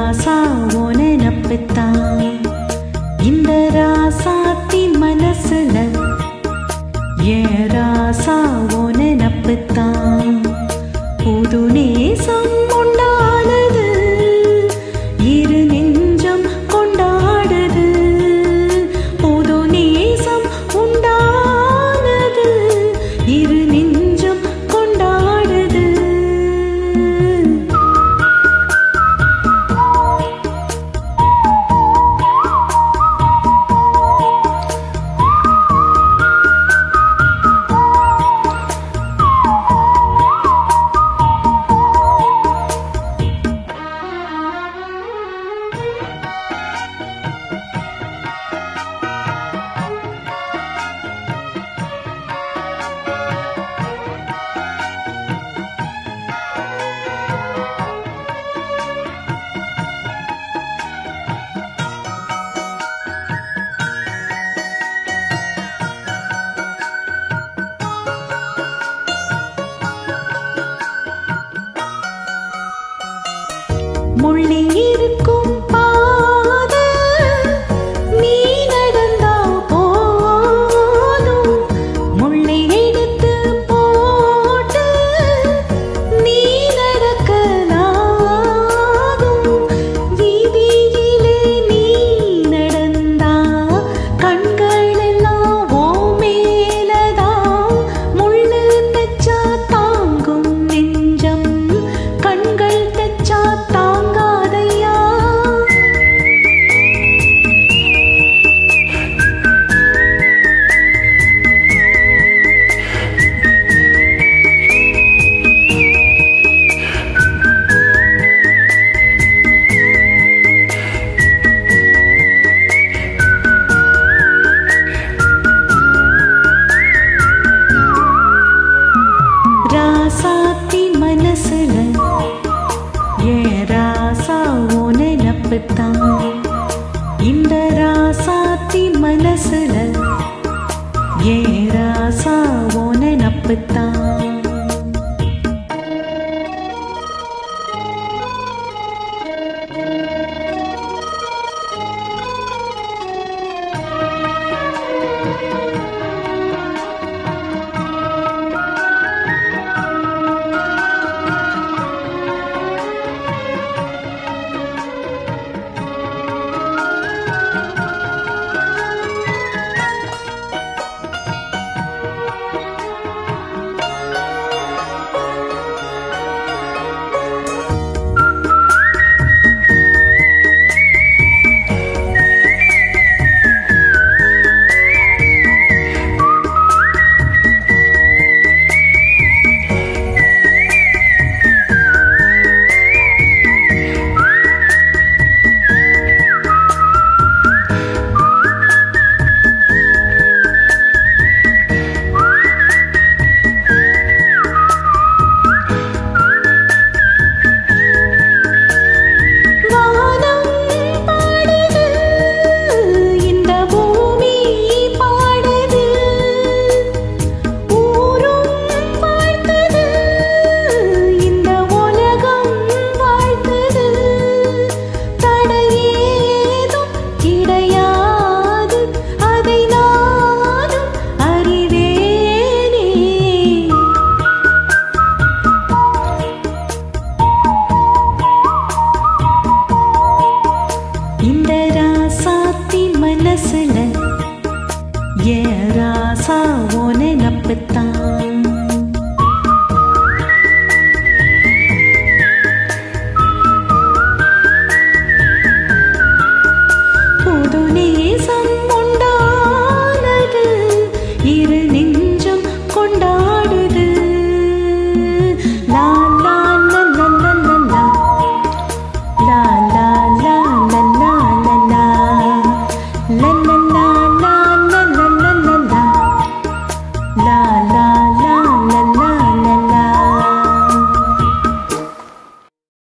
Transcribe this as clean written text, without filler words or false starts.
ராசா ஓ நினப்புத்தான் இந்த ராசாத்தி மனசுல ஏன் ராசா ஓ நினப்புத்தான் புது நேசம் உண்டானது இரு நெஞ்சம் கொண்டாடுது புது நேசம் உண்டானது இரு நெஞ்சம் கொண்டாடுது முள்ளி இருக்கும் பாதை நீ நடந்தா போதும் முள்ளை எடுத்து போட்டு நீ நடக்கலாகும் வீதியிலே நீ நடந்தா கண்கள் எல்லாம் ஓ மேலதான் முள்ளு தச்சா தாங்கும் நெஞ்சம் கண்கள் தச்சா ராசாத்தி மனசுல ஏன் ராசா ஓ நினப்புத்தான் இந்த ராசாத்தி மனசுல ஏன் ராசா ஓ நினப்புத்தான் இந்த ராசாத்தி மனசுல ஏன் ராசா ஓ நினப்புத்தான் புது நேசம் உண்டானது இரு நெஞ்சம் கொண்டாடுது லா லா லா லா லா லா லா லா லா